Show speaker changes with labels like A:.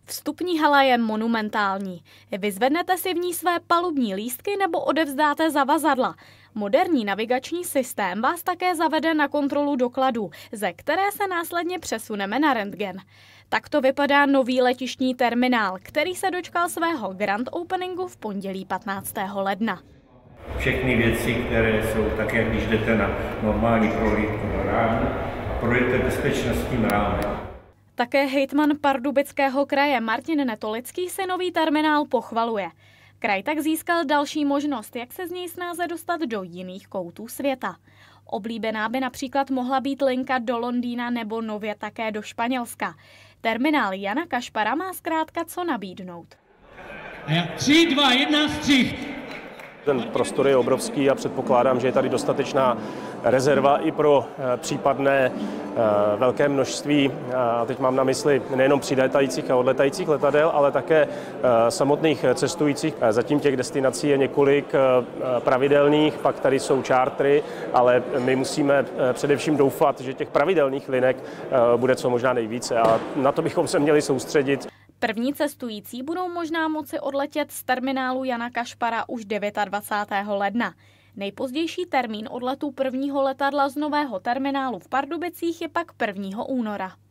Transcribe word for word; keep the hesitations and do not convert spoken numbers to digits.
A: Vstupní hala je monumentální. Vyzvednete si v ní své palubní lístky nebo odevzdáte zavazadla. Moderní navigační systém vás také zavede na kontrolu dokladů, ze které se následně přesuneme na rentgen. Takto vypadá nový letištní terminál, který se dočkal svého grand openingu v pondělí patnáctého ledna.
B: Všechny věci, které jsou také, když jdete na normální prohlídku na rámu a projdete bezpečnostním rámem.
A: Také hejtman Pardubického kraje Martin Netolický si nový terminál pochvaluje. Kraj tak získal další možnost, jak se z něj snáze dostat do jiných koutů světa. Oblíbená by například mohla být linka do Londýna nebo nově také do Španělska. Terminál Jana Kašpara má zkrátka co nabídnout.
C: tři, dva, jedna, střih.
D: Ten prostor je obrovský a předpokládám, že je tady dostatečná rezerva i pro případné velké množství, a teď mám na mysli nejenom přilétajících a odletajících letadel, ale také samotných cestujících. Zatím těch destinací je několik pravidelných, pak tady jsou čártry, ale my musíme především doufat, že těch pravidelných linek bude co možná nejvíce a na to bychom se měli soustředit.
A: První cestující budou možná moci odletět z terminálu Jana Kašpara už dvacátého devátého ledna. Nejpozdější termín odletu prvního letadla z nového terminálu v Pardubicích je pak prvního února.